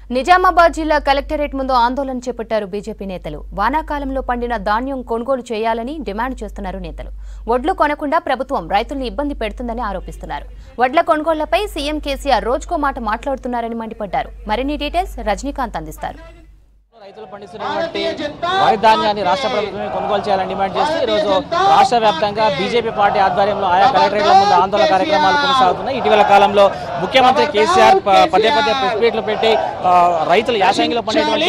నిజామాబాద్ జిల్లా కలెక్టరేట్ ముందు ఆందోళన చేపట్టారు బీజేపీ నేతలు. వానాకాలంలో పండిన ధాన్యం కొనుగోలు చేయాలని డిమాండ్ చేస్తున్నారు నేతలు. వడ్లు కొనకుండా ప్రభుత్వం రైతుల్ని ఇబ్బంది పెడుతుందని ఆరోపిస్తున్నారు. వడ్ల కొనుగోళ్లపై సీఎం కేసీఆర్ రోజుకో మాట మాట్లాడుతున్నారని మండిపడ్డారు. మరిన్ని డీటెయిల్స్ రజనీకాంత్ అందిస్తారు. రైతులు పండిస్తున్నటువంటి వరి ధాన్యాన్ని రాష్ట్ర ప్రభుత్వమే కొనుగోలు చేయాలని డిమాండ్ చేస్తూ ఈరోజు రాష్ట్ర వ్యాప్తంగా బీజేపీ పార్టీ ఆధ్వర్యంలో ఆయా కలెక్టరేట్ల ముందు ఆందోళన కార్యక్రమాలు కొనసాగుతున్నాయి. ఇటీవల కాలంలో ముఖ్యమంత్రి కేసీఆర్ పదే ప్రెస్ మీట్లు పెట్టి రైతులు యాసంగిలో పండేటువంటి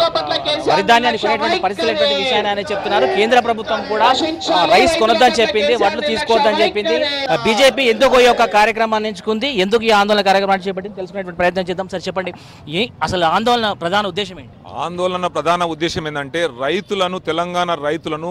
వరి ధాన్యాన్ని కొనేటువంటి పరిస్థితులు విషయాన్ని ఆయన చెప్తున్నారు. కేంద్ర ప్రభుత్వం కూడా రైస్ కొనొద్దని చెప్పింది, వడ్లు తీసుకోవద్దని చెప్పింది. బీజేపీ ఎందుకు ఈ యొక్క కార్యక్రమాన్ని ఎంచుకుంది, ఎందుకు ఈ ఆందోళన కార్యక్రమాన్ని చేపట్టింది తెలుసుకునేటువంటి ప్రయత్నం చేద్దాం. సార్ చెప్పండి, అసలు ఆందోళన ప్రధాన ఉద్దేశం ఏంటి? ఆందోళన ప్రధాన ఉద్దేశం ఏంటంటే రైతులను, తెలంగాణ రైతులను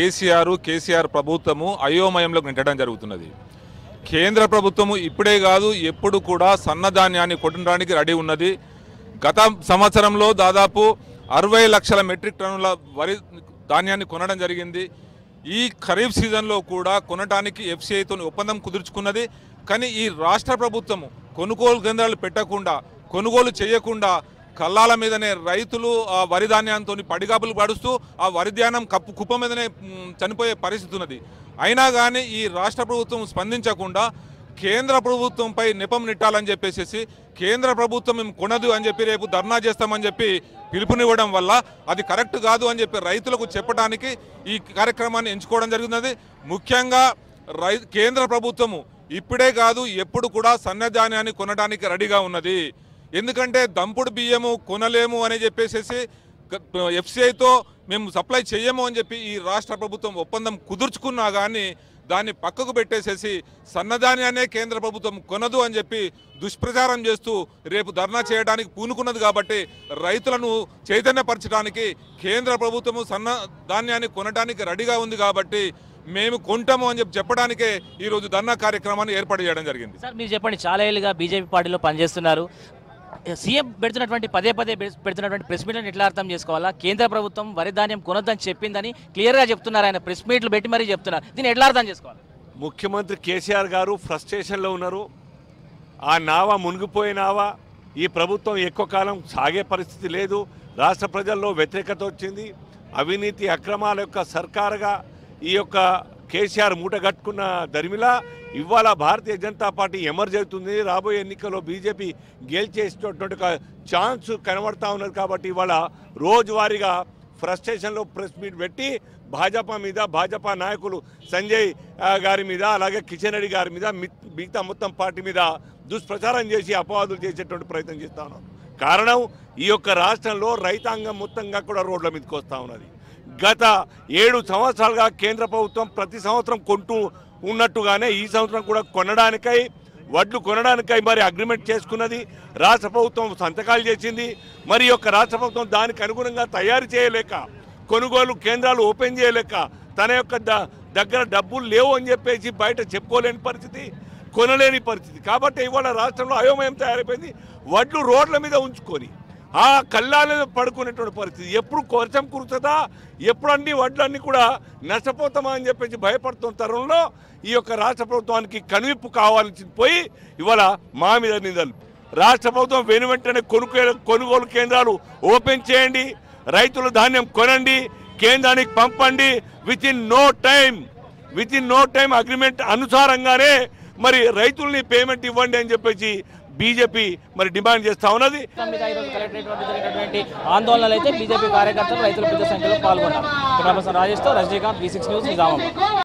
కేసీఆర్ ప్రభుత్వము అయోమయంలోకి నెట్టడం జరుగుతున్నది. కేంద్ర ప్రభుత్వము ఇప్పుడే కాదు ఎప్పుడు కూడా సన్నధాన్యాన్ని కొనడానికి రెడీ ఉన్నది. గత సంవత్సరంలో దాదాపు 60 లక్షల మెట్రిక్ టన్నుల వరి ధాన్యాన్ని కొనడం జరిగింది. ఈ ఖరీఫ్ సీజన్లో కూడా కొనడానికి ఎఫ్సీఐతో ఒప్పందం కుదుర్చుకున్నది. కానీ ఈ రాష్ట్ర ప్రభుత్వము కొనుగోలు కేంద్రాలు పెట్టకుండా, కొనుగోలు చేయకుండా కళ్ళాల మీదనే రైతులు ఆ వరి ధాన్యంతో పడిగాపులు పడుస్తూ ఆ వరి ధాన్యం కుప్ప మీదనే చనిపోయే పరిస్థితి ఉన్నది. అయినా కానీ ఈ రాష్ట్ర ప్రభుత్వం స్పందించకుండా కేంద్ర ప్రభుత్వంపై నెపం నెట్టాలని చెప్పేసి కేంద్ర ప్రభుత్వం మేము కొనదు అని చెప్పి రేపు ధర్నా చేస్తామని చెప్పి పిలుపునివ్వడం వల్ల అది కరెక్ట్ కాదు అని చెప్పి రైతులకు చెప్పడానికి ఈ కార్యక్రమాన్ని ఎంచుకోవడం జరుగుతున్నది. ముఖ్యంగా కేంద్ర ప్రభుత్వము ఇప్పుడే కాదు ఎప్పుడు కూడా సన్నధాన్యాన్ని కొనడానికి రెడీగా ఉన్నది. ఎందుకంటే దంపుడు బియ్యము కొనలేము అని చెప్పేసి ఎఫ్సీఐతో మేము సప్లై చేయము అని చెప్పి ఈ రాష్ట్ర ప్రభుత్వం ఒప్పందం కుదుర్చుకున్నా కానీ దాన్ని పక్కకు పెట్టేసేసి సన్నధాన్యాన్నే కేంద్ర ప్రభుత్వం కొనదు అని చెప్పి దుష్ప్రచారం చేస్తూ రేపు ధర్నా చేయడానికి పూనుకున్నది. కాబట్టి రైతులను చైతన్యపరచడానికి కేంద్ర ప్రభుత్వము సన్నధాన్యాన్ని కొనడానికి రెడీగా ఉంది. కాబట్టి మేము కొంటాము అని చెప్పడానికే ఈరోజు ధర్నా కార్యక్రమాన్ని ఏర్పాటు చేయడం జరిగింది. సార్ మీరు చెప్పండి, చాలా ఏళ్ళుగా బీజేపీ పార్టీలో పనిచేస్తున్నారు. సీఎం పెడుతున్నటువంటి పదే పెడుతున్నటువంటి ప్రెస్ మీట్లను ఎట్లా అర్థం చేసుకోవాలా? కేంద్ర ప్రభుత్వం వరి ధాన్యం కొనొద్దని చెప్పిందని క్లియర్గా చెప్తున్నారు. ఆయన ప్రెస్ మీట్లు పెట్టి మరీ చెప్తున్నారు. దీన్ని ఎట్లా అర్థం చేసుకోవాలి? ముఖ్యమంత్రి కేసీఆర్ గారు ఫ్రస్ట్రేషన్లో ఉన్నారు. ఆ నావ మునిగిపోయే నావ. ఈ ప్రభుత్వం ఎక్కువ కాలం సాగే పరిస్థితి లేదు. రాష్ట్ర ప్రజల్లో వ్యతిరేకత వచ్చింది. అవినీతి అక్రమాల యొక్క సర్కారుగా ఈ యొక్క కేసీఆర్ మూట కట్టుకున్న దరిమిలా ఇవాళ భారతీయ జనతా పార్టీ ఎమర్జ్ అవుతుంది. రాబోయే ఎన్నికల్లో బీజేపీ గెలిచేసేటటువంటి ఛాన్స్ కనబడతా ఉన్నది. కాబట్టి ఇవాళ రోజువారీగా ఫ్రస్ట్రేషన్లో ప్రెస్ మీట్ పెట్టి భాజపా నాయకులు సంజయ్ గారి మీద, అలాగే కిషన్ రెడ్డి గారి మీద, మిగతా మొత్తం పార్టీ మీద దుష్ప్రచారం చేసి అపవాదులు చేసేటువంటి ప్రయత్నం చేస్తూ ఉన్నారు. కారణం ఈ యొక్క రాష్ట్రంలో రైతాంగం మొత్తంగా కూడా రోడ్ల మీదకి వస్తూ ఉన్నది. గత 7 సంవత్సరాలుగా కేంద్ర ప్రభుత్వం ప్రతి సంవత్సరం కొంటూ ఉన్నట్టుగానే ఈ సంవత్సరం కూడా వడ్లు కొనడానికై మరి అగ్రిమెంట్ చేసుకున్నది. రాష్ట్ర ప్రభుత్వం సంతకాలు చేసింది. మరి యొక్క రాష్ట్ర ప్రభుత్వం దానికి అనుగుణంగా తయారు చేయలేక, కొనుగోలు కేంద్రాలు ఓపెన్ చేయలేక, తన యొక్క దగ్గర డబ్బులు లేవు అని చెప్పేసి బయట చెప్పుకోలేని పరిస్థితి, కొనలేని పరిస్థితి. కాబట్టి ఇవాళ రాష్ట్రంలో అయోమయం తయారైపోయింది. వడ్లు రోడ్ల మీద ఉంచుకొని ఆ కళ్ళాలలో పడుకునేటువంటి పరిస్థితి. ఎప్పుడు వర్షం కురుతుందా, ఎప్పుడు అన్ని వడ్లన్నీ కూడా నష్టపోతామా అని చెప్పేసి భయపడుతున్న తరుణంలో ఈ యొక్క రాష్ట్ర ప్రభుత్వానికి కనువిప్పు కావాల్సి పోయి ఇవాళ మా మీద నిందలు. రాష్ట్ర ప్రభుత్వం వెనువెంటనే కొనుగోలు కేంద్రాలు ఓపెన్ చేయండి, రైతుల ధాన్యం కొనండి, కేంద్రానికి పంపండి. Within no time agreement అనుసారంగానే మరి రైతుల్ని పేమెంట్ ఇవ్వండి అని చెప్పేసి బీజేపీ మరి డిమాండ్ చేస్తా ఉన్నది. ఆందోళనలు అయితే బీజేపీ కార్యకర్తలు, రైతులు పెద్ద సంఖ్యలో పాల్గొన్నారు. రాజేష్ తో రజనీకాంత్, V6 న్యూస్, నిజామాబాద్.